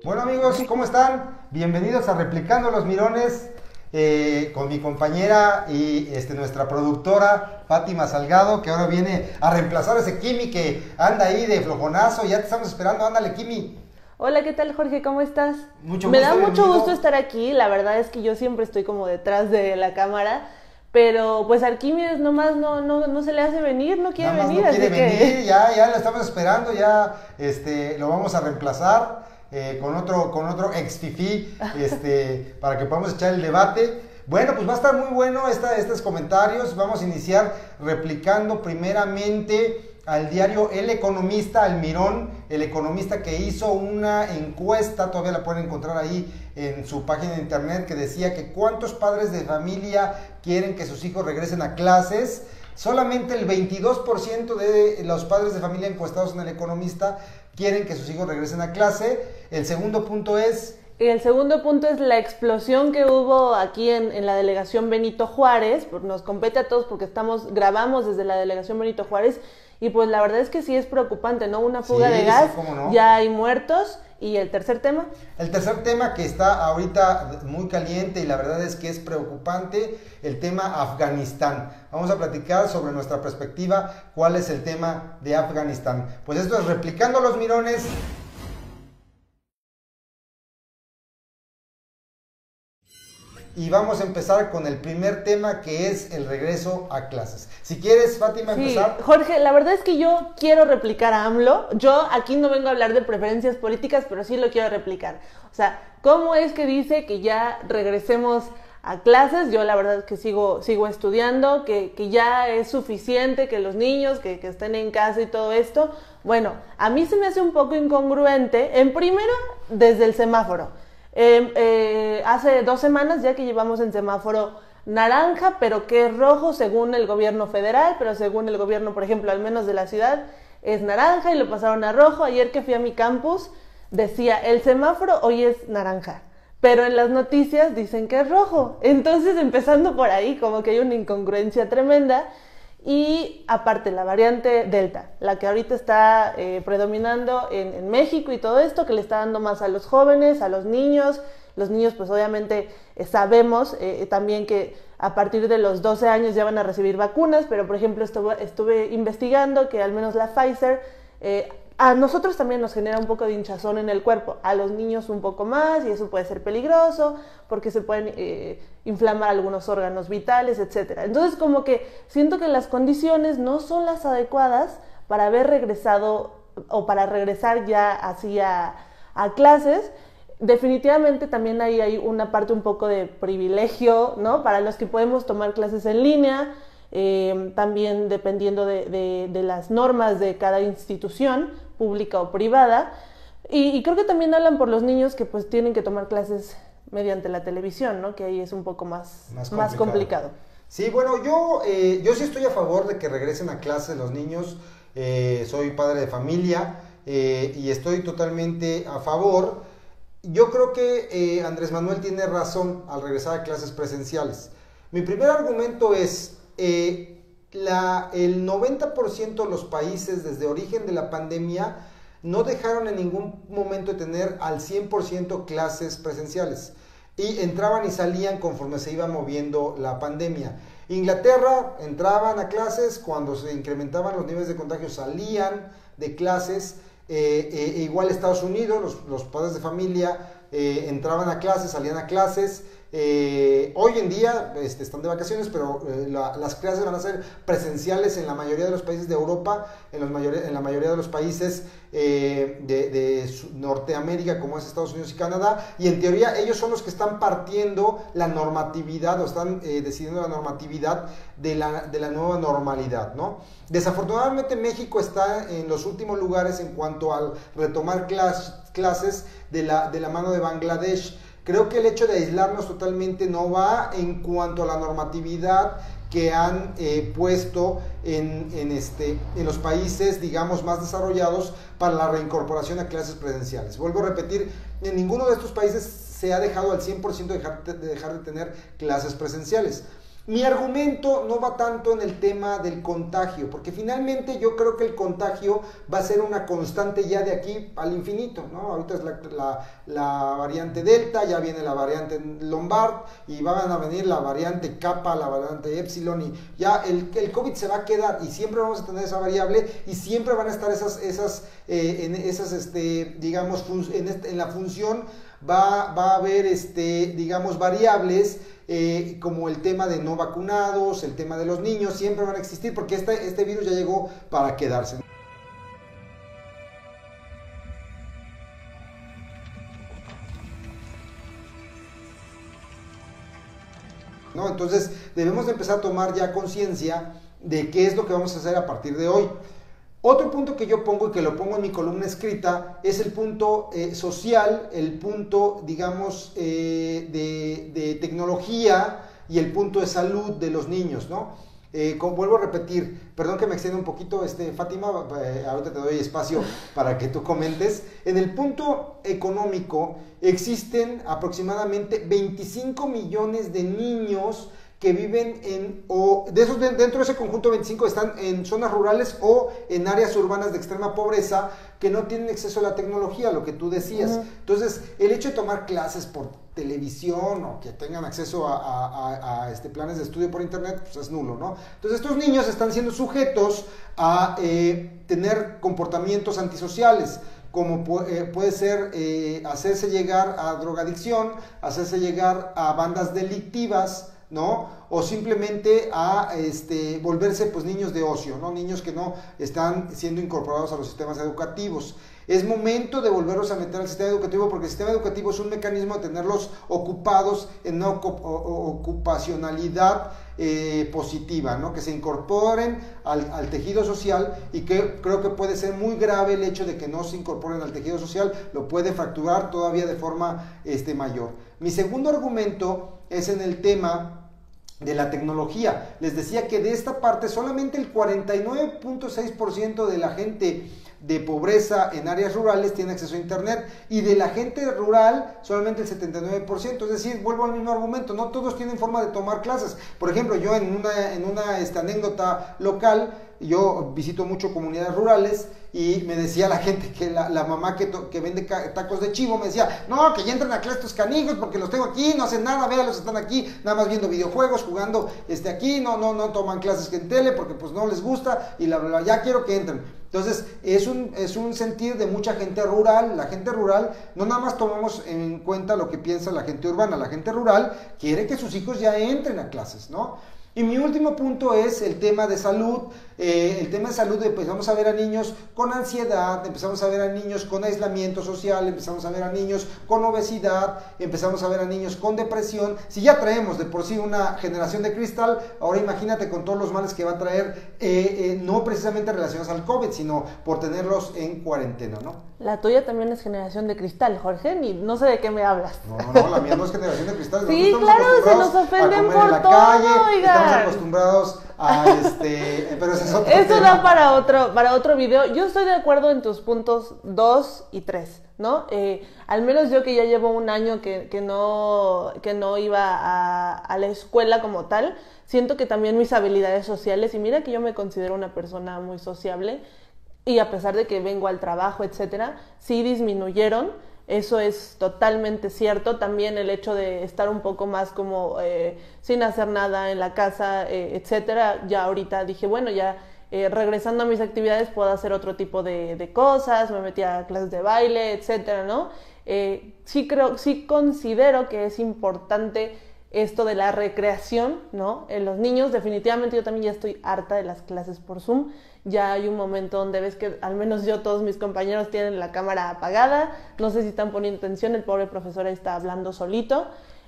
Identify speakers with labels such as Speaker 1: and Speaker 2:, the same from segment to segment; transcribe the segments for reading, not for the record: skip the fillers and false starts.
Speaker 1: Bueno amigos, ¿cómo están? Bienvenidos a Replicando los Mirones con mi compañera y nuestra productora Fátima Salgado, que ahora viene a reemplazar a ese Kimi que anda ahí de flojonazo. Ya te estamos esperando, ándale Kimi.
Speaker 2: Hola, ¿qué tal Jorge? ¿Cómo estás?
Speaker 1: Me
Speaker 2: da mucho gusto estar aquí. La verdad es que yo siempre estoy como detrás de la cámara, pero pues Arquímedes nomás no se le hace venir, no quiere venir.
Speaker 1: No quiere venir, ya lo estamos esperando, ya lo vamos a reemplazar con otro ex fifí, para que podamos echar el debate. Bueno, pues va a estar muy bueno estos comentarios. Vamos a iniciar replicando primeramente al diario El Economista, al Mirón, El Economista, que hizo una encuesta, todavía la pueden encontrar ahí en su página de internet, que decía que cuántos padres de familia quieren que sus hijos regresen a clases. Solamente el 22% de los padres de familia encuestados en El Economista quieren que sus hijos regresen a clase. El segundo punto es...
Speaker 2: El segundo punto es la explosión que hubo aquí en la delegación Benito Juárez. Nos compete a todos porque grabamos desde la delegación Benito Juárez. Y pues la verdad es que sí es preocupante, ¿no? Una fuga de gas, sí, ¿cómo no? Ya hay muertos. ¿Y el tercer tema?
Speaker 1: El tercer tema que está ahorita muy caliente y la verdad es que es preocupante, el tema Afganistán. Vamos a platicar sobre nuestra perspectiva, cuál es el tema de Afganistán. Pues esto es Replicando los Mirones. Y vamos a empezar con el primer tema, que es el regreso a clases. Si quieres, Fátima, empezar.
Speaker 2: Jorge, la verdad es que yo quiero replicar a AMLO. Yo aquí no vengo a hablar de preferencias políticas, pero sí lo quiero replicar. O sea, ¿cómo es que dice que ya regresemos a clases? Yo la verdad es que sigo estudiando, que ya es suficiente que los niños que estén en casa y todo esto. Bueno, a mí se me hace un poco incongruente, en primero, desde el semáforo. Hace 2 semanas ya que llevamos en semáforo naranja, pero que es rojo según el gobierno federal, pero según el gobierno, por ejemplo, al menos de la ciudad, es naranja y lo pasaron a rojo. Ayer que fui a mi campus decía, el semáforo hoy es naranja, pero en las noticias dicen que es rojo. Entonces, empezando por ahí, como que hay una incongruencia tremenda. Y aparte la variante Delta, la que ahorita está predominando en México y todo esto, que le está dando más a los jóvenes, a los niños. Los niños pues obviamente sabemos también que a partir de los 12 años ya van a recibir vacunas, pero por ejemplo estuve investigando que al menos la Pfizer a nosotros también nos genera un poco de hinchazón en el cuerpo, a los niños un poco más, y eso puede ser peligroso porque se pueden inflamar algunos órganos vitales, etc. Entonces como que siento que las condiciones no son las adecuadas para haber regresado o para regresar ya así a clases. Definitivamente también hay una parte un poco de privilegio, ¿no? Para los que podemos tomar clases en línea, también dependiendo de las normas de cada institución, pública o privada, y creo que también hablan por los niños que pues tienen que tomar clases mediante la televisión, ¿no? Que ahí es un poco más complicado.
Speaker 1: Sí, bueno, yo sí estoy a favor de que regresen a clases los niños. Soy padre de familia y estoy totalmente a favor. Yo creo que Andrés Manuel tiene razón al regresar a clases presenciales. Mi primer argumento es, el 90% de los países desde origen de la pandemia no dejaron en ningún momento de tener al 100% clases presenciales y entraban y salían conforme se iba moviendo la pandemia. Inglaterra entraban a clases, cuando se incrementaban los niveles de contagio salían de clases. Igual Estados Unidos, los padres de familia entraban a clases, salían a clases. Hoy en día están de vacaciones, pero las clases van a ser presenciales en la mayoría de los países de Europa, en la mayoría de los países de Norteamérica, como es Estados Unidos y Canadá, y en teoría ellos son los que están partiendo la normatividad o están decidiendo la normatividad de la nueva normalidad, ¿no? Desafortunadamente México está en los últimos lugares en cuanto al retomar clases de la mano de Bangladesh. Creo que el hecho de aislarnos totalmente no va en cuanto a la normatividad que han puesto en los países, digamos, más desarrollados para la reincorporación a clases presenciales. Vuelvo a repetir, en ninguno de estos países se ha dejado al 100% de dejar de tener clases presenciales. Mi argumento no va tanto en el tema del contagio, porque finalmente yo creo que el contagio va a ser una constante ya de aquí al infinito, ¿no? Ahorita es la variante Delta, ya viene la variante Lombard y van a venir la variante Kappa, la variante Epsilon y ya el COVID se va a quedar y siempre vamos a tener esa variable y siempre van a estar digamos, en la función va a haber, digamos, variables como el tema de no vacunados, el tema de los niños, siempre van a existir porque este virus ya llegó para quedarse. ¿No? Entonces debemos de empezar a tomar ya conciencia de qué es lo que vamos a hacer a partir de hoy. Otro punto que yo pongo y que lo pongo en mi columna escrita es el punto social, el punto, digamos, de tecnología y el punto de salud de los niños, ¿no? Como vuelvo a repetir, perdón que me extienda un poquito, Fátima, ahorita te doy espacio para que tú comentes. En el punto económico existen aproximadamente 25 millones de niños que viven dentro de ese conjunto 25 están en zonas rurales o en áreas urbanas de extrema pobreza que no tienen acceso a la tecnología, lo que tú decías. Entonces, el hecho de tomar clases por televisión o que tengan acceso a planes de estudio por internet, pues es nulo, ¿no? Entonces, estos niños están siendo sujetos a tener comportamientos antisociales, como puede ser hacerse llegar a drogadicción, hacerse llegar a bandas delictivas, ¿no? O simplemente a volverse pues niños de ocio, ¿no? Niños que no están siendo incorporados a los sistemas educativos. Es momento de volverlos a meter al sistema educativo porque el sistema educativo es un mecanismo de tenerlos ocupados en una ocupacionalidad positiva, ¿no? Que se incorporen al tejido social y que creo que puede ser muy grave el hecho de que no se incorporen al tejido social, lo puede fracturar todavía de forma mayor. Mi segundo argumento es en el tema de la tecnología. Les decía que de esta parte solamente el 49.6% de la gente de pobreza en áreas rurales tiene acceso a internet y de la gente rural solamente el 79%, es decir, vuelvo al mismo argumento, no todos tienen forma de tomar clases. Por ejemplo, yo en una anécdota local, yo visito mucho comunidades rurales y me decía la gente que la mamá que vende tacos de chivo me decía, no, que ya entren a clase estos canijos porque los tengo aquí, no hacen nada, véanlos, están aquí nada más viendo videojuegos, jugando aquí, no toman clases que en tele porque pues no les gusta y ya quiero que entren. Entonces es un sentir de mucha gente rural. La gente rural no nada más tomamos en cuenta lo que piensa la gente urbana, la gente rural quiere que sus hijos ya entren a clases, ¿no? Y mi último punto es el tema de salud. Empezamos a ver a niños con ansiedad, empezamos a ver a niños con aislamiento social, empezamos a ver a niños con obesidad, empezamos a ver a niños con depresión. Si ya traemos de por sí una generación de cristal, ahora imagínate con todos los males que va a traer, no precisamente relacionados al COVID, sino por tenerlos en cuarentena, ¿no?
Speaker 2: La tuya también es generación de cristal, Jorge, ni no sé de qué me hablas.
Speaker 1: No, la mía no es generación de cristal.
Speaker 2: Sí, claro, se nos ofenden por todo,
Speaker 1: calle, estamos acostumbrados a pero ese es otro tema.
Speaker 2: Eso da para otro video. Yo estoy de acuerdo en tus puntos 2 y 3, ¿no? Al menos yo que ya llevo un año que no iba a la escuela como tal, siento que también mis habilidades sociales, y mira que yo me considero una persona muy sociable, y a pesar de que vengo al trabajo, etcétera, sí disminuyeron. Eso es totalmente cierto. También el hecho de estar un poco más como sin hacer nada en la casa, etcétera. Ya ahorita dije, bueno, ya regresando a mis actividades puedo hacer otro tipo de cosas. Me metí a clases de baile, etcétera, ¿no? Sí considero que es importante esto de la recreación, ¿no? En los niños, definitivamente yo también ya estoy harta de las clases por Zoom. Ya hay un momento donde ves que al menos todos mis compañeros tienen la cámara apagada, no sé si están poniendo atención, el pobre profesor ahí está hablando solito.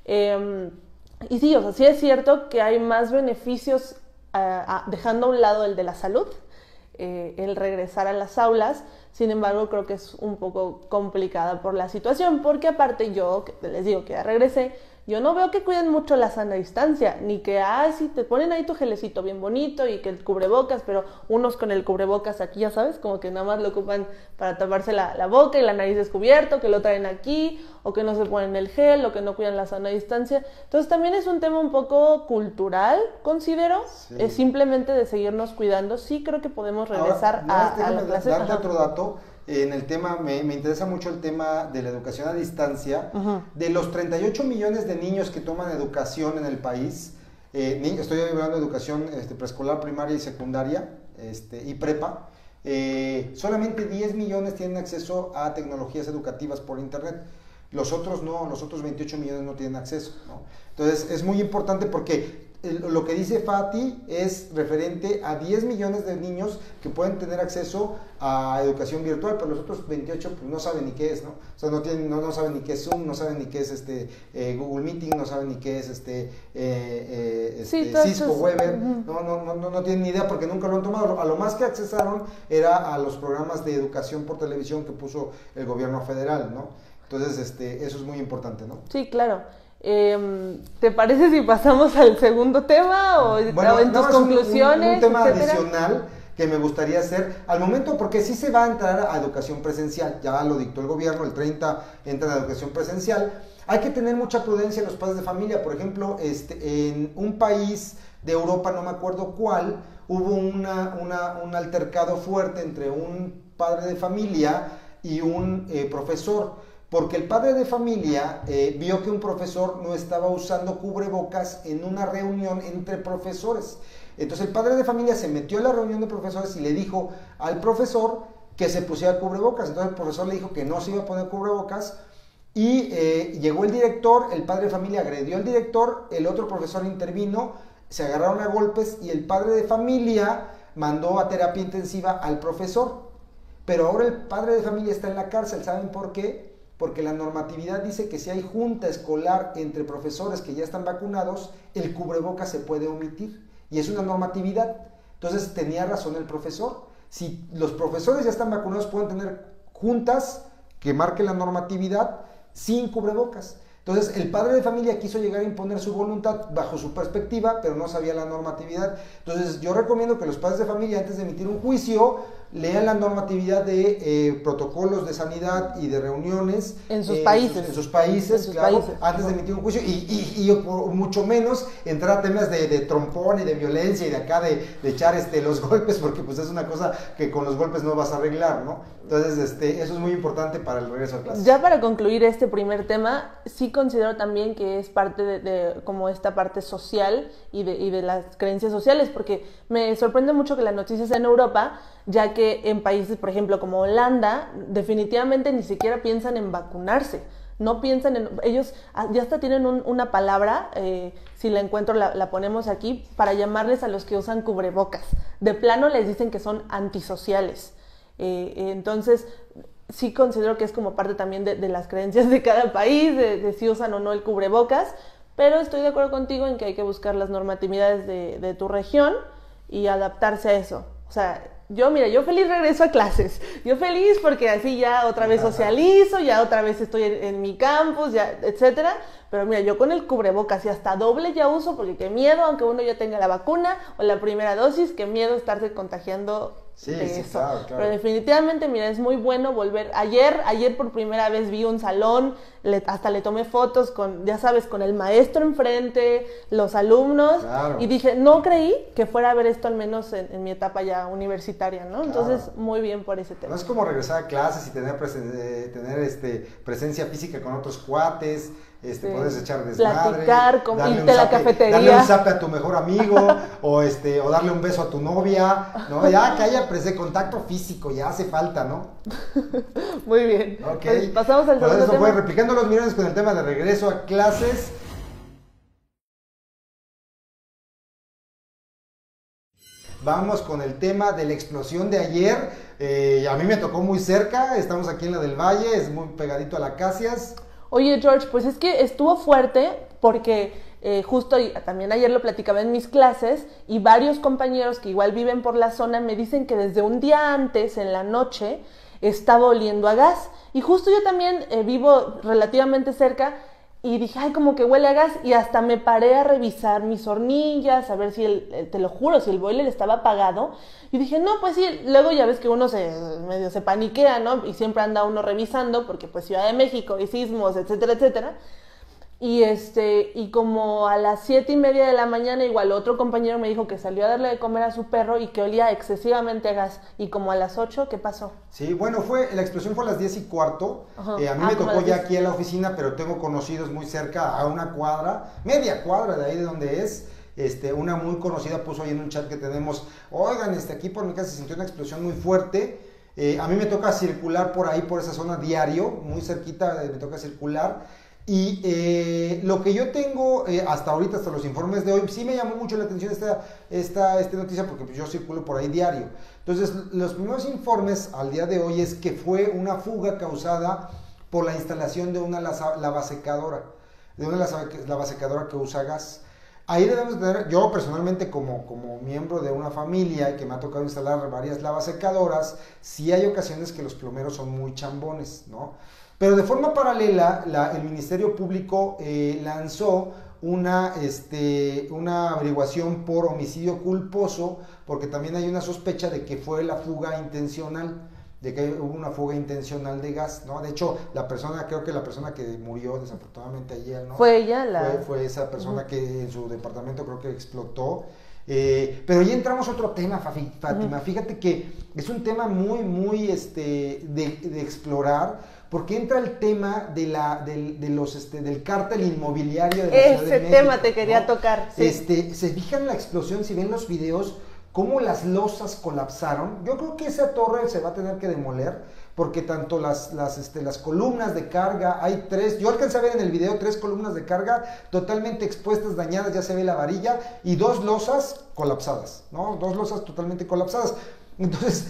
Speaker 2: Y sí, o sea, sí es cierto que hay más beneficios dejando a un lado el de la salud, el regresar a las aulas. Sin embargo, creo que es un poco complicada por la situación, porque aparte yo, les digo que ya regresé, yo no veo que cuiden mucho la sana distancia, ni que, sí, te ponen ahí tu gelecito bien bonito y que el cubrebocas, pero unos con el cubrebocas aquí, ya sabes, como que nada más lo ocupan para taparse la boca y la nariz descubierto, que lo traen aquí, o que no se ponen el gel, o que no cuidan la sana distancia. Entonces también es un tema un poco cultural, considero, es simplemente de seguirnos cuidando. Sí creo que podemos regresar a la clase.
Speaker 1: Darte otro dato. En el tema, me interesa mucho el tema de la educación a distancia. De los 38 millones de niños que toman educación en el país, estoy hablando de educación preescolar, primaria y secundaria, y prepa, solamente 10 millones tienen acceso a tecnologías educativas por internet. Los otros no, los otros 28 millones no tienen acceso, ¿no? Entonces es muy importante porque lo que dice Fati es referente a 10 millones de niños que pueden tener acceso a educación virtual, pero los otros 28 pues, no saben ni qué es, ¿no? O sea, no saben ni qué es Zoom, no saben ni qué es Google Meeting, no saben ni qué es Cisco, Weber, no tienen ni idea porque nunca lo han tomado. A lo más que accesaron era a los programas de educación por televisión que puso el gobierno federal, ¿no? Entonces, eso es muy importante, ¿no?
Speaker 2: Sí, claro. ¿Te parece si pasamos al segundo tema o en tus conclusiones?
Speaker 1: Un tema adicional que me gustaría hacer al momento, porque sí se va a entrar a educación presencial, ya lo dictó el gobierno, el 30 entra a educación presencial. Hay que tener mucha prudencia en los padres de familia. Por ejemplo, en un país de Europa, no me acuerdo cuál, hubo un altercado fuerte entre un padre de familia y un profesor. Porque el padre de familia vio que un profesor no estaba usando cubrebocas en una reunión entre profesores. Entonces el padre de familia se metió en la reunión de profesores y le dijo al profesor que se pusiera cubrebocas. Entonces el profesor le dijo que no se iba a poner cubrebocas y llegó el director, el padre de familia agredió al director, el otro profesor intervino, se agarraron a golpes y el padre de familia mandó a terapia intensiva al profesor. Pero ahora el padre de familia está en la cárcel, ¿saben por qué? Porque la normatividad dice que si hay junta escolar entre profesores que ya están vacunados, el cubrebocas se puede omitir. Y es una normatividad. Entonces tenía razón el profesor. Si los profesores ya están vacunados, pueden tener juntas que marquen la normatividad sin cubrebocas. Entonces el padre de familia quiso llegar a imponer su voluntad bajo su perspectiva, pero no sabía la normatividad. Entonces yo recomiendo que los padres de familia, antes de emitir un juicio, lean la normatividad de protocolos de sanidad y de reuniones
Speaker 2: en sus países.
Speaker 1: En sus países, antes de emitir un juicio y mucho menos entrar a temas de trompón y de violencia y de acá de echar los golpes, porque pues es una cosa que con los golpes no vas a arreglar, ¿no? Entonces eso es muy importante para el regreso a clases.
Speaker 2: Ya para concluir este primer tema, sí considero también que es parte de como esta parte social y de las creencias sociales, porque me sorprende mucho que la noticia sea en Europa, ya que en países, por ejemplo, como Holanda, definitivamente ni siquiera piensan en vacunarse. No piensan en... Ellos ya hasta tienen una palabra, si la encuentro la ponemos aquí, para llamarles a los que usan cubrebocas. De plano les dicen que son antisociales. Entonces, sí considero que es como parte también de las creencias de cada país, de si usan o no el cubrebocas, pero estoy de acuerdo contigo en que hay que buscar las normatividades de tu región y adaptarse a eso. O sea, yo feliz regreso a clases, yo feliz porque así ya otra vez socializo, ya otra vez estoy en mi campus, ya, etcétera, pero mira, yo con el cubrebocas y hasta doble ya uso, porque qué miedo, aunque uno ya tenga la vacuna o la primera dosis, qué miedo estarse contagiando de eso. Claro. Pero definitivamente, mira, es muy bueno volver. Ayer por primera vez vi un salón, hasta le tomé fotos con, ya sabes, con el maestro enfrente, los alumnos, y dije, no creí que fuera a ver esto al menos en mi etapa ya universitaria, ¿no? Entonces, muy bien por ese tema.
Speaker 1: No es como regresar a clases y tener presencia física con otros cuates, puedes echar desmadre,
Speaker 2: platicar, irte a la cafetería,
Speaker 1: darle un zape a tu mejor amigo o darle un beso a tu novia, ¿no? Ya que haya contacto físico, ya hace falta, ¿no?
Speaker 2: Muy bien.
Speaker 1: Okay.
Speaker 2: Pues pasamos al segundo tema.
Speaker 1: Fue replicando los millones con el tema de regreso a clases. Vamos con el tema de la explosión de ayer. A mí me tocó muy cerca, estamos aquí en la del Valle, es muy pegadito a la Acacias.
Speaker 2: Oye, George, pues es que estuvo fuerte porque justo también ayer lo platicaba en mis clases y varios compañeros que igual viven por la zona me dicen que desde un día antes, en la noche, estaba oliendo a gas. Y justo yo también vivo relativamente cerca y dije, ay, como que huele a gas, y hasta me paré a revisar mis hornillas, a ver si te lo juro, si el boiler estaba apagado, y dije, no, pues sí, luego ya ves que uno medio se paniquea, ¿no? Y siempre anda uno revisando, porque pues Ciudad de México y sismos, etcétera, etcétera. Y como a las 7:30 de la mañana, igual otro compañero me dijo que salió a darle de comer a su perro y que olía excesivamente a gas. Y como a las 8, ¿qué pasó?
Speaker 1: Sí, bueno, la explosión fue a las 10:15. A mí me tocó ya aquí en la oficina, pero tengo conocidos muy cerca, a una cuadra, media cuadra de ahí de donde es. Una muy conocida puso ahí en un chat que tenemos, oigan, aquí por mi casa se sintió una explosión muy fuerte. A mí me toca circular por ahí, por esa zona diario, muy cerquita, me toca circular. Y lo que yo tengo hasta ahorita, hasta los informes de hoy, sí me llamó mucho la atención esta noticia porque pues, yo circulo por ahí diario. Entonces, los primeros informes al día de hoy es que fue una fuga causada por la instalación de una lavasecadora, lavasecadora que usa gas. Ahí debemos tener, yo personalmente como miembro de una familia que me ha tocado instalar varias lavasecadoras, sí hay ocasiones que los plomeros son muy chambones, ¿no? Pero de forma paralela, el Ministerio Público lanzó una averiguación por homicidio culposo, porque también hay una sospecha de que fue la fuga intencional, de que hubo una fuga intencional de gas, ¿no? De hecho, creo que la persona que murió desafortunadamente ayer, ¿no?
Speaker 2: Fue ella
Speaker 1: Fue esa persona que en su departamento creo que explotó. Pero ya entramos a otro tema, Fátima. Fíjate que es un tema muy, muy de explorar, porque entra el tema del cártel inmobiliario de la Ciudad de México.
Speaker 2: Ese tema te quería tocar. Sí.
Speaker 1: Se fijan la explosión, si ven los videos, cómo las losas colapsaron. Yo creo que esa torre se va a tener que demoler, porque tanto las columnas de carga, hay 3, yo alcancé a ver en el video 3 columnas de carga totalmente expuestas, dañadas, ya se ve la varilla, y 2 losas colapsadas, ¿no? 2 losas totalmente colapsadas. Entonces,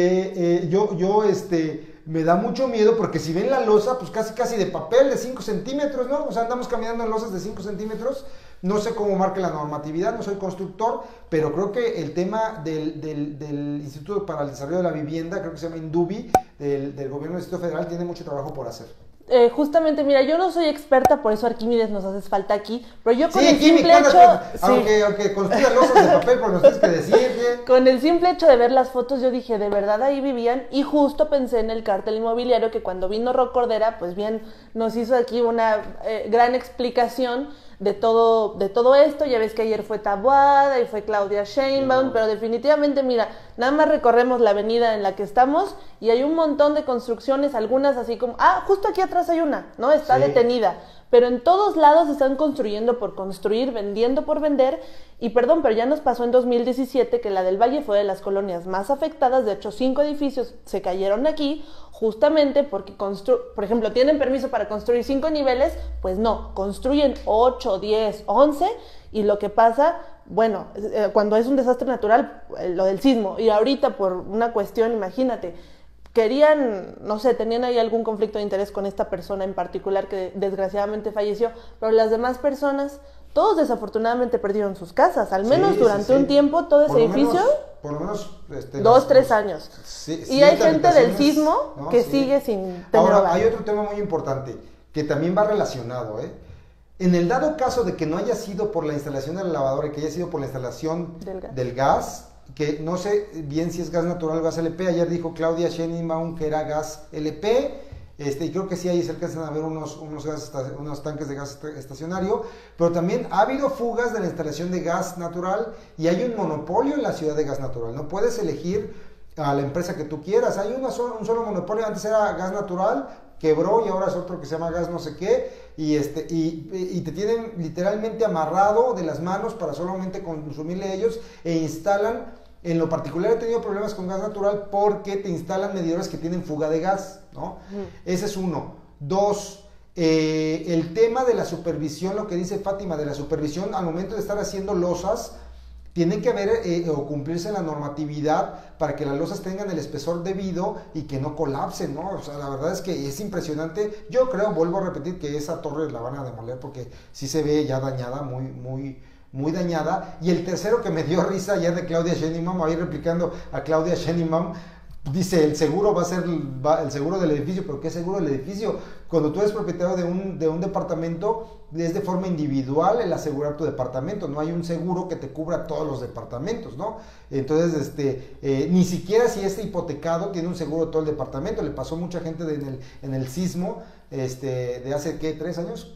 Speaker 1: me da mucho miedo, porque si ven la losa, pues casi de papel de 5 centímetros, ¿no? O sea, andamos caminando en losas de 5 centímetros. No sé cómo marque la normatividad, no soy constructor, pero creo que el tema del Instituto para el Desarrollo de la Vivienda, creo que se llama INDUBI, del Gobierno del Distrito Federal, tiene mucho trabajo por hacer.
Speaker 2: Justamente, mira, yo no soy experta, por eso Arquímedes nos hace falta aquí, pero yo con
Speaker 1: el
Speaker 2: simple hecho...
Speaker 1: Aunque construya losas de papel, pero nos tienes que decir.
Speaker 2: Con el simple hecho de ver las fotos, yo dije, de verdad ahí vivían, y justo pensé en el cártel inmobiliario, que cuando vino Ro Cordera, pues bien, nos hizo aquí una gran explicación de todo esto. Ya ves que ayer fue Taboada y fue Claudia Sheinbaum, pero definitivamente, mira, nada más recorremos la avenida en la que estamos y hay un montón de construcciones, algunas así como, justo aquí atrás hay una, ¿no? Está detenida, pero en todos lados están construyendo por construir, vendiendo por vender, y perdón, pero ya nos pasó en 2017 que la del Valle fue de las colonias más afectadas. De hecho, 5 edificios se cayeron aquí, justamente porque, por ejemplo, tienen permiso para construir 5 niveles, pues no, construyen 8, 10, 11, y lo que pasa, bueno, cuando es un desastre natural, lo del sismo, y ahorita por una cuestión, imagínate, tenían ahí algún conflicto de interés con esta persona en particular que desgraciadamente falleció, pero las demás personas, todos desafortunadamente perdieron sus casas, al menos durante un tiempo, todo ese edificio,
Speaker 1: por lo menos
Speaker 2: 2, 3 años. Y hay gente del sismo que sigue sin tener hogar.
Speaker 1: Ahora, hay otro tema muy importante que también va relacionado, En el dado caso de que no haya sido por la instalación de la lavadora y que haya sido por la instalación del gas, que no sé bien si es gas natural o gas LP. Ayer dijo Claudia Sheinbaum que era gas LP, y creo que sí ahí se alcanzan a ver unos tanques de gas estacionario, pero también ha habido fugas de la instalación de gas natural y hay un monopolio en la ciudad de gas natural. No puedes elegir a la empresa que tú quieras, hay un solo monopolio. Antes era gas natural, quebró, y ahora es otro que se llama gas no sé qué, y te tienen literalmente amarrado de las manos para solamente consumirle ellos, e instalan. En lo particular he tenido problemas con gas natural porque te instalan medidores que tienen fuga de gas, ¿no? Ese es 1. 2, el tema de la supervisión, lo que dice Fátima, de la supervisión al momento de estar haciendo losas, tienen que haber o cumplirse la normatividad para que las losas tengan el espesor debido y que no colapsen, ¿no? O sea, la verdad es que es impresionante. Yo creo, vuelvo a repetir, que esa torre la van a demoler porque sí se ve ya dañada, muy dañada. Y el tercero que me dio risa ayer de Claudia Sheinbaum, ahí replicando a Claudia Sheinbaum, dice el seguro va a ser el seguro del edificio, pero ¿qué seguro del edificio? Cuando tú eres propietario de un departamento, es de forma individual el asegurar tu departamento, no hay un seguro que te cubra todos los departamentos, ¿no? Entonces, ni siquiera si es hipotecado tiene un seguro todo el departamento. Le pasó a mucha gente en el sismo, de hace, ¿qué? ¿3 años?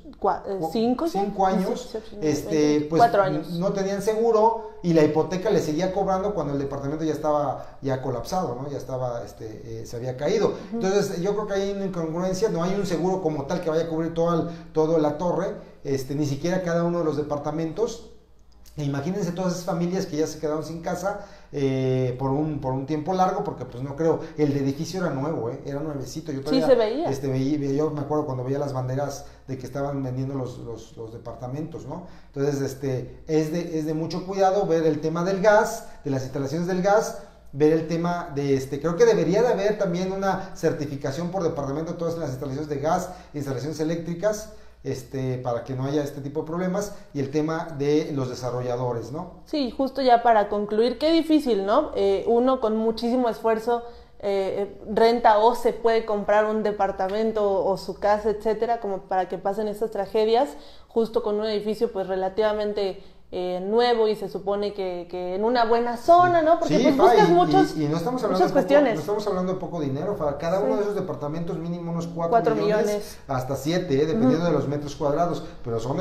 Speaker 2: 5
Speaker 1: años,
Speaker 2: 18,
Speaker 1: pues
Speaker 2: 4 años.
Speaker 1: no tenían seguro y la hipoteca le seguía cobrando cuando el departamento ya estaba colapsado, ¿no? Ya estaba, se había caído. Entonces, yo creo que hay una incongruencia, no hay un seguro como tal que vaya a cubrir toda la torre, ni siquiera cada uno de los departamentos. Imagínense todas esas familias que ya se quedaron sin casa por un tiempo largo, porque pues no creo, el edificio era nuevo, era nuevecito. Yo todavía,
Speaker 2: sí, se veía.
Speaker 1: Yo me acuerdo cuando veía las banderas de que estaban vendiendo los departamentos, ¿no? Entonces, es de mucho cuidado ver el tema del gas, de las instalaciones del gas, ver el tema creo que debería de haber también una certificación por departamento de todas las instalaciones de gas, instalaciones eléctricas, para que no haya este tipo de problemas, y el tema de los desarrolladores, ¿no?
Speaker 2: Sí, justo ya para concluir, qué difícil, ¿no? Uno con muchísimo esfuerzo renta o se puede comprar un departamento o su casa, etcétera, como para que pasen estas tragedias, justo con un edificio pues relativamente nuevo y se supone que en una buena zona, ¿no? Porque
Speaker 1: sí,
Speaker 2: pues buscas
Speaker 1: y no estamos hablando
Speaker 2: muchas cuestiones.
Speaker 1: No estamos hablando de poco dinero, para cada uno de esos departamentos mínimo unos 4
Speaker 2: millones
Speaker 1: hasta 7, dependiendo de los metros cuadrados, pero son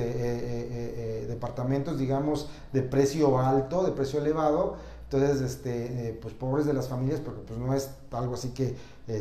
Speaker 1: departamentos, digamos, de precio alto, de precio elevado. Entonces, pues pobres de las familias, porque pues no es algo así que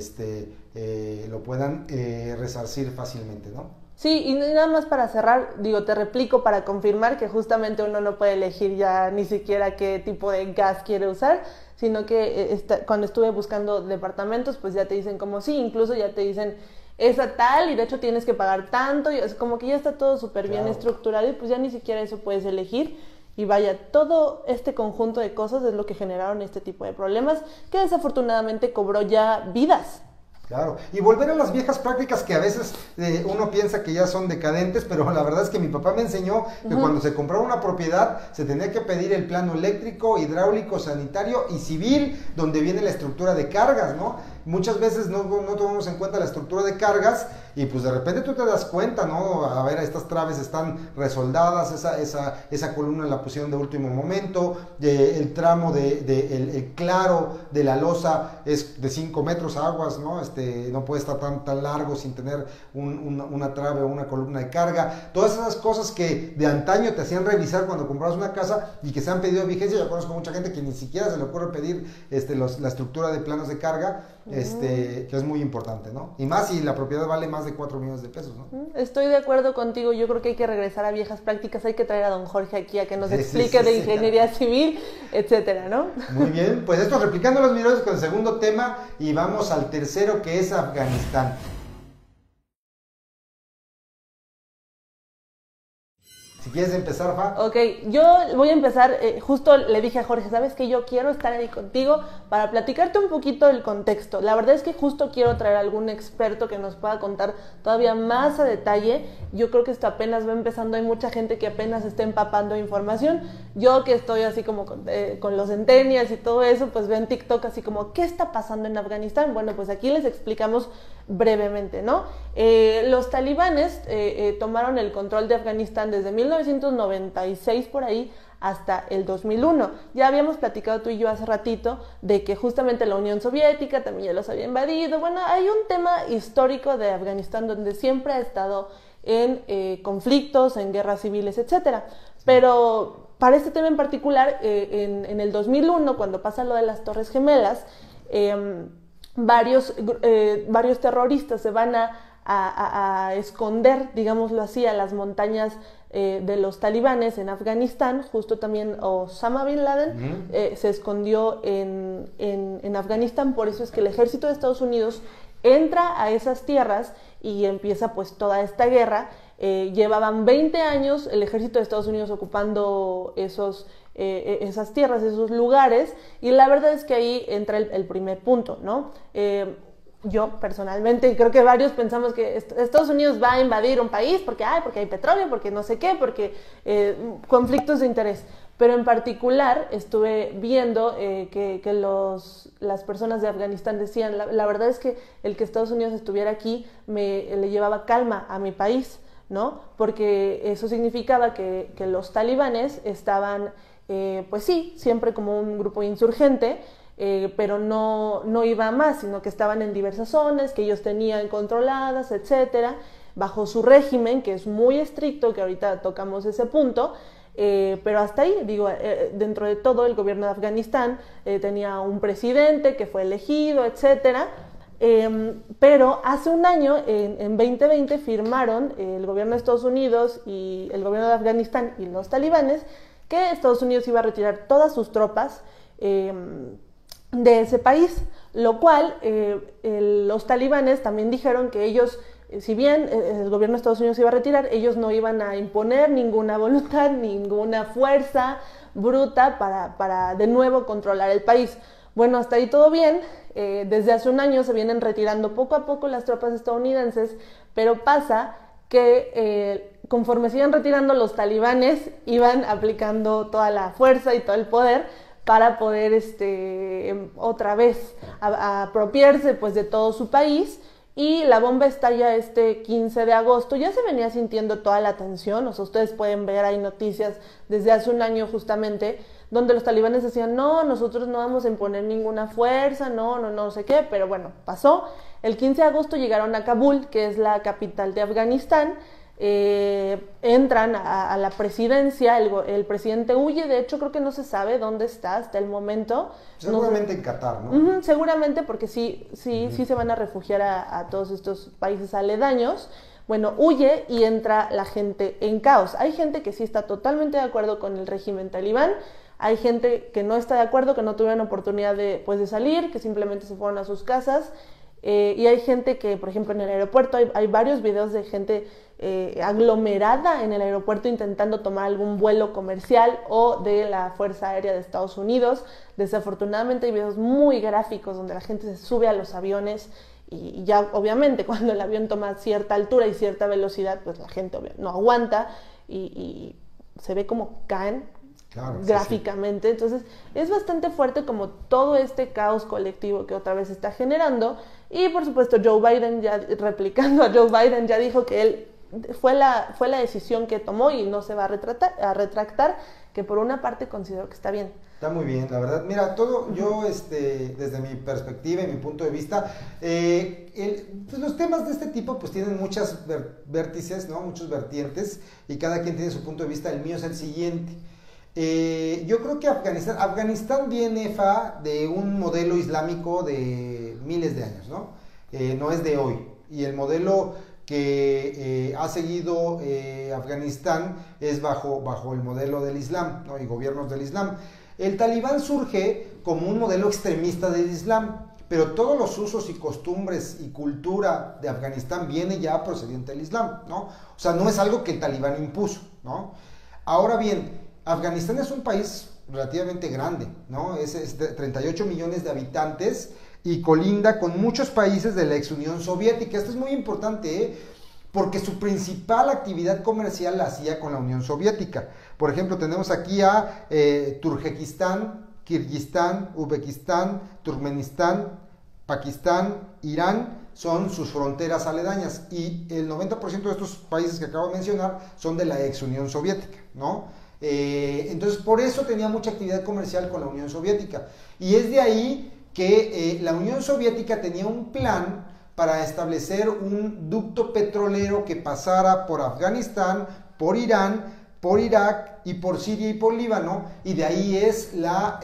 Speaker 1: lo puedan resarcir fácilmente, ¿no?
Speaker 2: Sí, y nada más para cerrar, te replico para confirmar que justamente uno no puede elegir ya ni siquiera qué tipo de gas quiere usar, sino que cuando estuve buscando departamentos, pues ya te dicen como sí, incluso ya te dicen esa tal, y de hecho tienes que pagar tanto, y es como que ya está todo súper bien estructurado, y pues ya ni siquiera eso puedes elegir. Y vaya, todo este conjunto de cosas es lo que generaron este tipo de problemas, que desafortunadamente cobró ya vidas.
Speaker 1: Claro, y volver a las viejas prácticas que a veces uno piensa que ya son decadentes, pero la verdad es que mi papá me enseñó que cuando se compraba una propiedad se tenía que pedir el plano eléctrico, hidráulico, sanitario y civil, donde viene la estructura de cargas, ¿no? Muchas veces no tomamos en cuenta la estructura de cargas y pues de repente tú te das cuenta, ¿no? A ver, estas traves están resoldadas, esa columna la pusieron de último momento, el tramo el claro de la losa es de 5 metros aguas, ¿no? No puede estar tan largo sin tener una trave o una columna de carga. Todas esas cosas que de antaño te hacían revisar cuando comprabas una casa y que se han pedido vigencia. Yo conozco mucha gente que ni siquiera se le ocurre pedir la estructura de planos de carga, que es muy importante, ¿no? Y más si la propiedad vale más de 4 millones de pesos, ¿no?
Speaker 2: Estoy de acuerdo contigo, yo creo que hay que regresar a viejas prácticas, hay que traer a don Jorge aquí a que nos explique de ingeniería civil, etcétera, ¿no?
Speaker 1: Muy bien, pues esto replicando los videos con el segundo tema y vamos al tercero, que es Afganistán. Si quieres empezar, Fa.
Speaker 2: Ok, yo voy a empezar, justo le dije a Jorge, ¿sabes qué? Yo quiero estar ahí contigo para platicarte un poquito del contexto. La verdad es que justo quiero traer a algún experto que nos pueda contar todavía más a detalle. Yo creo que esto apenas va empezando, hay mucha gente que apenas está empapando información. Yo que estoy así como con los centennials y todo eso, pues veo en TikTok así como, ¿qué está pasando en Afganistán? Bueno, pues aquí les explicamos brevemente, ¿no? Los talibanes tomaron el control de Afganistán desde 1996 por ahí hasta el 2001. Ya habíamos platicado tú y yo hace ratito de que justamente la Unión Soviética también ya los había invadido. Bueno, hay un tema histórico de Afganistán donde siempre ha estado en conflictos, en guerras civiles, etcétera. Pero para este tema en particular, en el 2001, cuando pasa lo de las Torres Gemelas, varios terroristas se van a esconder, digámoslo así, a las montañas de los talibanes en Afganistán. Justo también Osama Bin Laden se escondió en Afganistán. Por eso es que el ejército de Estados Unidos entra a esas tierras y empieza pues toda esta guerra. Llevaban 20 años el ejército de Estados Unidos ocupando esas tierras, esos lugares, y la verdad es que ahí entra el primer punto, ¿no? Yo personalmente, y creo que varios pensamos que Estados Unidos va a invadir un país porque hay petróleo, porque no sé qué, porque conflictos de interés. pero en particular estuve viendo que las personas de Afganistán decían, la verdad es que el que Estados Unidos estuviera aquí le llevaba calma a mi país, ¿no? Porque eso significaba que los talibanes estaban, pues sí, siempre como un grupo insurgente, pero no iba más, sino que estaban en diversas zonas que ellos tenían controladas, etcétera, bajo su régimen, que es muy estricto, que ahorita tocamos ese punto. Pero hasta ahí, digo, dentro de todo el gobierno de Afganistán tenía un presidente que fue elegido, etcétera, pero hace un año, en 2020, firmaron el gobierno de Estados Unidos y el gobierno de Afganistán y los talibanes que Estados Unidos iba a retirar todas sus tropas de ese país, lo cual los talibanes también dijeron que ellos, si bien el gobierno de Estados Unidos iba a retirar, ellos no iban a imponer ninguna voluntad, ninguna fuerza bruta para de nuevo controlar el país. Bueno, hasta ahí todo bien. Desde hace un año se vienen retirando poco a poco las tropas estadounidenses, pero pasa que conforme se iban retirando los talibanes, iban aplicando toda la fuerza y todo el poder para poder otra vez apropiarse pues de todo su país. Y la bomba estalla este 15 de agosto, ya se venía sintiendo toda la tensión, o sea, ustedes pueden ver, hay noticias desde hace un año justamente, donde los talibanes decían, no, nosotros no vamos a imponer ninguna fuerza, no sé qué, pero bueno, pasó. El 15 de agosto llegaron a Kabul, que es la capital de Afganistán, entran a la presidencia, el presidente huye, de hecho creo que no se sabe dónde está hasta el momento.
Speaker 1: Seguramente en Qatar, ¿no?
Speaker 2: Seguramente, porque sí se van a refugiar a todos estos países aledaños. Bueno, huye y entra la gente en caos. Hay gente que sí está totalmente de acuerdo con el régimen talibán, hay gente que no está de acuerdo, que no tuvieron oportunidad de salir, que simplemente se fueron a sus casas. Y hay gente que, por ejemplo, en el aeropuerto hay varios videos de gente aglomerada en el aeropuerto intentando tomar algún vuelo comercial o de la Fuerza Aérea de Estados Unidos. Desafortunadamente hay videos muy gráficos donde la gente se sube a los aviones y ya obviamente cuando el avión toma cierta altura y cierta velocidad, pues la gente no aguanta y se ve como caen. Claro, gráficamente, sí. Entonces es bastante fuerte como todo este caos colectivo que otra vez está generando. Y por supuesto Joe Biden, ya replicando a Joe Biden, ya dijo que él fue la decisión que tomó y no se va a retractar, que por una parte considero que está bien.
Speaker 1: Está muy bien, la verdad. Mira, todo yo, desde mi perspectiva y mi punto de vista, pues los temas de este tipo pues tienen muchas vértices, ¿no? Muchos vertientes, y cada quien tiene su punto de vista. El mío es el siguiente. Yo creo que Afganistán viene de un modelo islámico de miles de años, ¿no? No es de hoy. Y el modelo que ha seguido Afganistán es bajo el modelo del Islam, ¿no? Y gobiernos del Islam. El talibán surge como un modelo extremista del Islam, pero todos los usos y costumbres y cultura de Afganistán viene ya procedente del Islam, ¿no? O sea, no es algo que el talibán impuso, ¿no? Ahora bien, Afganistán es un país relativamente grande, ¿no? Es de 38 millones de habitantes y colinda con muchos países de la ex Unión Soviética. Esto es muy importante, porque su principal actividad comercial la hacía con la Unión Soviética. Por ejemplo, tenemos aquí a Turkmenistán, Kirguistán, Uzbekistán, Turkmenistán, Pakistán, Irán, son sus fronteras aledañas, y el 90% de estos países que acabo de mencionar son de la ex Unión Soviética, ¿no? Entonces por eso tenía mucha actividad comercial con la Unión Soviética, y es de ahí que la Unión Soviética tenía un plan para establecer un ducto petrolero que pasara por Afganistán, por Irán, por Irak y por Siria y por Líbano, y de ahí es la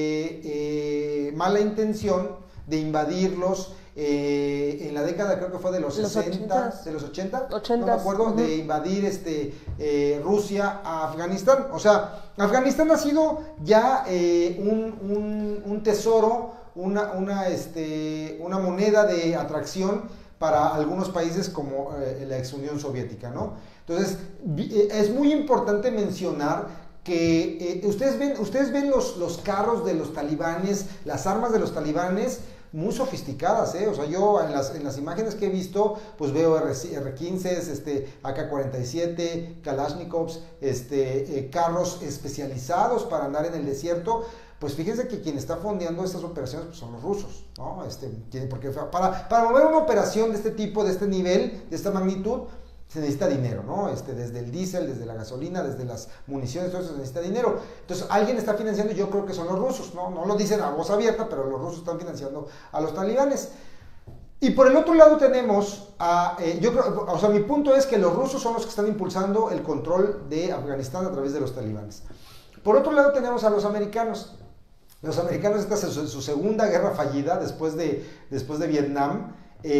Speaker 1: mala intención de invadirlos en la década, creo que fue de los 60, de los 80, no me acuerdo, de invadir Rusia a Afganistán. O sea, Afganistán ha sido ya un tesoro, una moneda de atracción para algunos países como la ex Unión Soviética, ¿no? Entonces, es muy importante mencionar que ustedes ven los carros de los talibanes, las armas de los talibanes, muy sofisticadas, ¿eh? O sea, yo en las imágenes que he visto, pues veo R-15, AK-47, Kalashnikovs, carros especializados para andar en el desierto. Pues fíjense que quien está fondeando estas operaciones pues son los rusos, ¿no? Porque para mover una operación de este tipo, de este nivel, de esta magnitud, se necesita dinero, ¿no? Desde el diésel, desde la gasolina, desde las municiones, todo eso se necesita dinero. Entonces, alguien está financiando, y yo creo que son los rusos, ¿no? No lo dicen a voz abierta, pero los rusos están financiando a los talibanes. Y por el otro lado tenemos yo creo, o sea, mi punto es que los rusos son los que están impulsando el control de Afganistán a través de los talibanes. Por otro lado tenemos a los americanos. Los americanos, esta es su segunda guerra fallida después de Vietnam.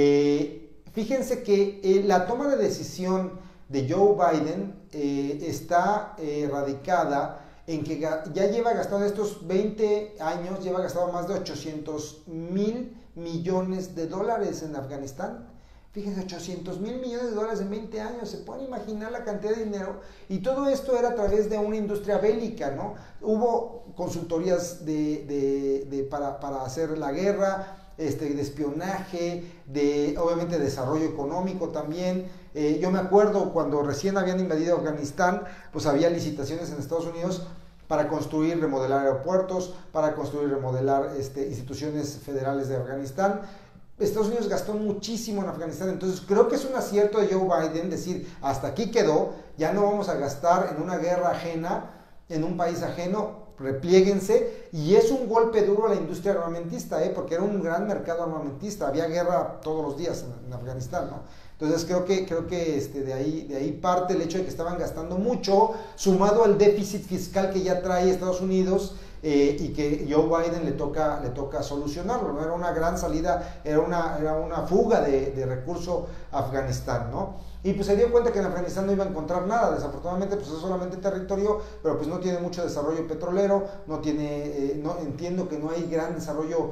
Speaker 1: Fíjense que la toma de decisión de Joe Biden está radicada en que ya lleva gastado estos 20 años, lleva gastado más de 800,000 millones de dólares en Afganistán. Fíjense, 800,000 millones de dólares en 20 años, se pueden imaginar la cantidad de dinero, y todo esto era a través de una industria bélica, ¿no? Hubo consultorías para hacer la guerra, de espionaje, obviamente desarrollo económico también. Yo me acuerdo cuando recién habían invadido Afganistán, pues había licitaciones en Estados Unidos para construir, remodelar aeropuertos, para construir, remodelar instituciones federales de Afganistán. Estados Unidos gastó muchísimo en Afganistán, entonces creo que es un acierto de Joe Biden decir, hasta aquí quedó, ya no vamos a gastar en una guerra ajena, en un país ajeno, replieguense, y es un golpe duro a la industria armamentista, porque era un gran mercado armamentista, había guerra todos los días en Afganistán, ¿no? Entonces creo que de ahí parte el hecho de que estaban gastando mucho, sumado al déficit fiscal que ya trae Estados Unidos, y que Joe Biden le toca solucionarlo, ¿no? Era una gran salida, era una fuga de recurso a Afganistán, ¿no? Y pues se dio cuenta que en Afganistán no iba a encontrar nada, desafortunadamente pues es solamente territorio, pero pues no tiene mucho desarrollo petrolero, entiendo que no hay gran desarrollo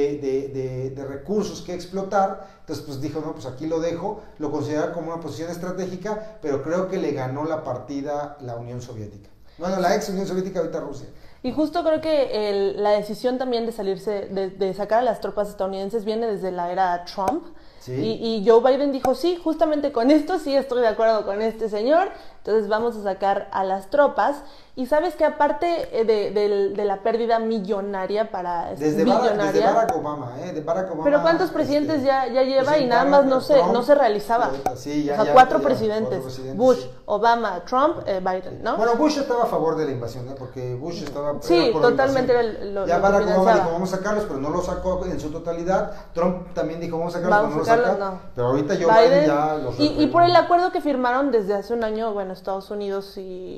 Speaker 1: de recursos que explotar, entonces pues dijo, no, pues aquí lo dejo, lo considera como una posición estratégica, pero creo que le ganó la partida la Unión Soviética. Bueno, la ex Unión Soviética, ahorita Rusia.
Speaker 2: Y justo creo que la decisión también de salirse, de sacar a las tropas estadounidenses viene desde la era Trump. Sí. Y Joe Biden dijo, sí, justamente con esto sí estoy de acuerdo con este señor, entonces vamos a sacar a las tropas. Y sabes que aparte de la pérdida millonaria
Speaker 1: desde Barack Obama,
Speaker 2: pero ¿cuántos presidentes ya lleva? Y nada más no se realizaba.
Speaker 1: Sí,
Speaker 2: o sea, cuatro presidentes, Bush, sí. Obama, Trump, Biden, ¿no?
Speaker 1: Bueno, Bush estaba a favor de la invasión, porque Bush estaba
Speaker 2: sí,
Speaker 1: por
Speaker 2: totalmente
Speaker 1: ya Barack Obama dijo, vamos a sacarlos, pero no los sacó en su totalidad. Trump también dijo, vamos a sacarlos, pero no los saca. No. Pero ahorita Joe Biden ya los
Speaker 2: y por el acuerdo que firmaron desde hace un año, bueno, Estados Unidos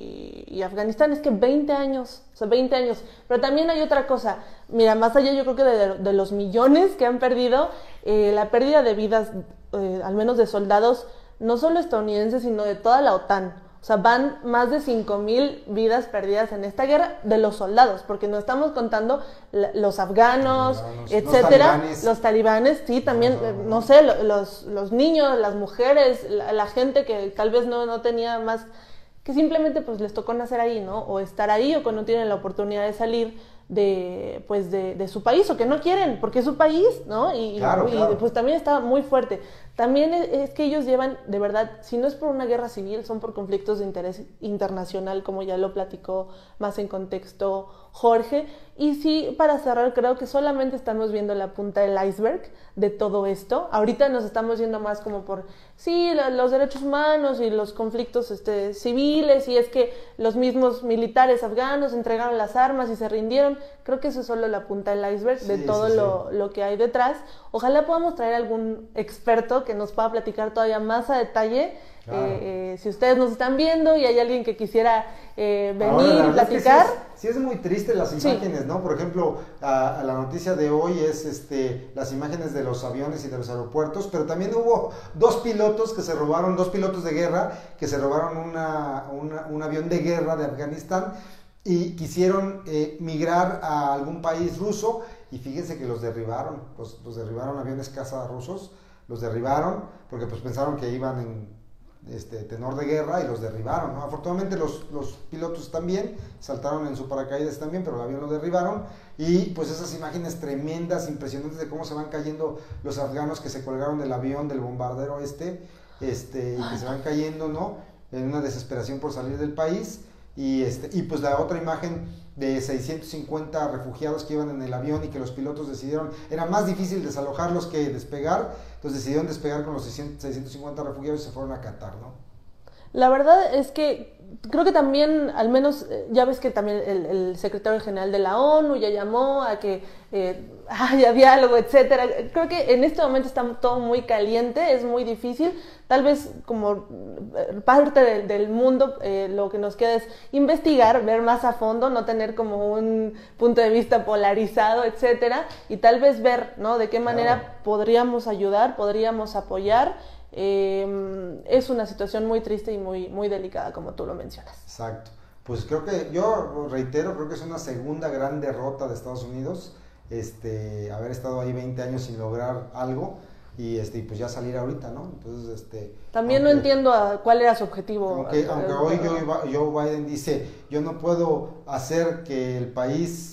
Speaker 2: y Afganistán, es que 20 años, o sea, 20 años. Pero también hay otra cosa, mira, más allá yo creo que de los millones que han perdido, la pérdida de vidas, al menos de soldados, no solo estadounidenses, sino de toda la OTAN. O sea, van más de 5,000 vidas perdidas en esta guerra de los soldados, porque no estamos contando los afganos, etcétera, los talibanes, sí, también, no sé, los niños, las mujeres, la gente que tal vez no tenía más, que simplemente pues les tocó nacer ahí, ¿no? O estar ahí, o que no tienen la oportunidad de salir de su país, o que no quieren, porque es su país, ¿no?
Speaker 1: Claro.
Speaker 2: Pues también está muy fuerte. También es que ellos llevan, de verdad, si no es por una guerra civil, son por conflictos de interés internacional, como ya lo platicó más en contexto Jorge. Y sí, para cerrar, creo que solamente estamos viendo la punta del iceberg de todo esto. Ahorita nos estamos yendo más como por, sí, los derechos humanos y los conflictos civiles, y es que los mismos militares afganos entregaron las armas y se rindieron. Creo que eso es solo la punta del iceberg de todo lo que hay detrás. Ojalá podamos traer algún experto que nos pueda platicar todavía más a detalle. Claro. Si ustedes nos están viendo y hay alguien que quisiera venir y platicar.
Speaker 1: Es que sí es muy triste las imágenes, ¿no? Por ejemplo, la noticia de hoy es las imágenes de los aviones y de los aeropuertos, pero también hubo dos pilotos de guerra que se robaron un avión de guerra de Afganistán y quisieron migrar a algún país ruso, y fíjense que los derribaron, los derribaron aviones caza rusos, los derribaron porque pues pensaron que iban tenor de guerra y los derribaron, ¿no? Afortunadamente los pilotos también saltaron en su paracaídas también, pero el avión lo derribaron y pues esas imágenes tremendas, impresionantes de cómo se van cayendo los afganos que se colgaron del avión, del bombardero y que se van cayendo, ¿no? En una desesperación por salir del país y pues la otra imagen de 650 refugiados que iban en el avión y que los pilotos decidieron, era más difícil desalojarlos que despegar, entonces decidieron despegar con los 650 refugiados y se fueron a Qatar, ¿no?
Speaker 2: La verdad es que creo que también, al menos, ya ves que también el secretario general de la ONU ya llamó a que haya diálogo, etcétera. Creo que en este momento está todo muy caliente, es muy difícil. Tal vez como parte del mundo lo que nos queda es investigar, ver más a fondo, no tener como un punto de vista polarizado, etcétera, y tal vez ver, ¿no?, de qué manera podríamos ayudar, podríamos apoyar. Es una situación muy triste y muy delicada, como tú lo mencionas.
Speaker 1: Exacto. Pues creo que, yo reitero, creo que es una segunda gran derrota de Estados Unidos, haber estado ahí 20 años sin lograr algo y pues ya salir ahorita, ¿no? Entonces,
Speaker 2: también no entiendo cuál era su objetivo.
Speaker 1: Aunque hoy Joe Biden dice, yo no puedo hacer que el país,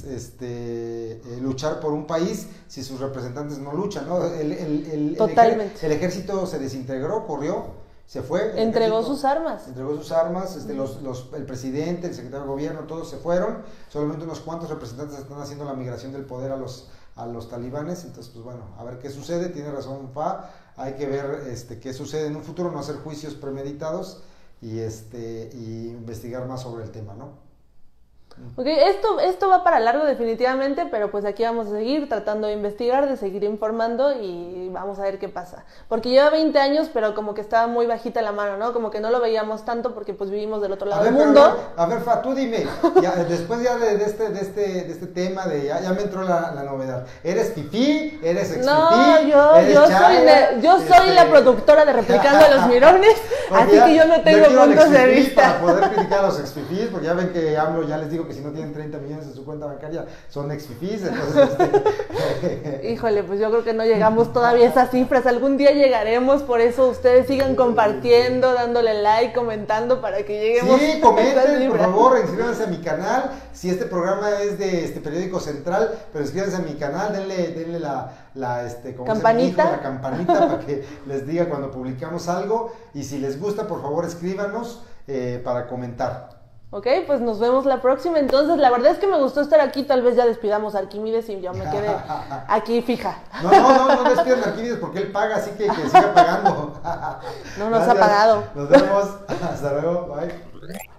Speaker 1: luchar por un país si sus representantes no luchan, ¿no?
Speaker 2: Totalmente.
Speaker 1: El ejército se desintegró, corrió, se fue.
Speaker 2: Entregó sus armas.
Speaker 1: Entregó sus armas, el presidente, el secretario de gobierno, todos se fueron, solamente unos cuantos representantes están haciendo la migración del poder a los talibanes, entonces pues bueno, a ver qué sucede, tiene razón Fa, hay que ver qué sucede en un futuro, no hacer juicios premeditados y investigar más sobre el tema, ¿no?
Speaker 2: Ok, esto va para largo definitivamente, pero pues aquí vamos a seguir tratando de investigar, de seguir informando y vamos a ver qué pasa. Porque lleva 20 años, pero como que estaba muy bajita la mano, ¿no? Como que no lo veíamos tanto porque pues vivimos del otro lado del mundo.
Speaker 1: A ver, Fa, tú dime, después ya de este tema, ya me entró la novedad. ¿Eres fifí? ¿Eres ex-fifí?
Speaker 2: No, yo soy la productora de Replicando a los Mirones, así que yo no tengo puntos de vista.
Speaker 1: Para poder criticar a los ex-fifís, porque ya ven que hablo, ya les digo que si no tienen 30 millones en su cuenta bancaria son ex-fifís, entonces
Speaker 2: Híjole, pues yo creo que no llegamos todavía a esas cifras, algún día llegaremos, por eso ustedes sigan compartiendo, dándole like, comentando para que lleguemos.
Speaker 1: Sí, comenten, por favor, inscríbanse a mi canal, si este programa es de Periódico Central, pero inscríbanse a mi canal, denle la
Speaker 2: campanita
Speaker 1: para que les diga cuando publicamos algo, y si les gusta, por favor, escríbanos para comentar.
Speaker 2: Ok, pues nos vemos la próxima. Entonces, la verdad es que me gustó estar aquí. Tal vez ya despidamos a Arquímedes y yo me quede aquí fija.
Speaker 1: No despidan a Arquímedes porque él paga, así que siga pagando.
Speaker 2: No nos ha pagado.
Speaker 1: Nos vemos. Hasta luego. Bye.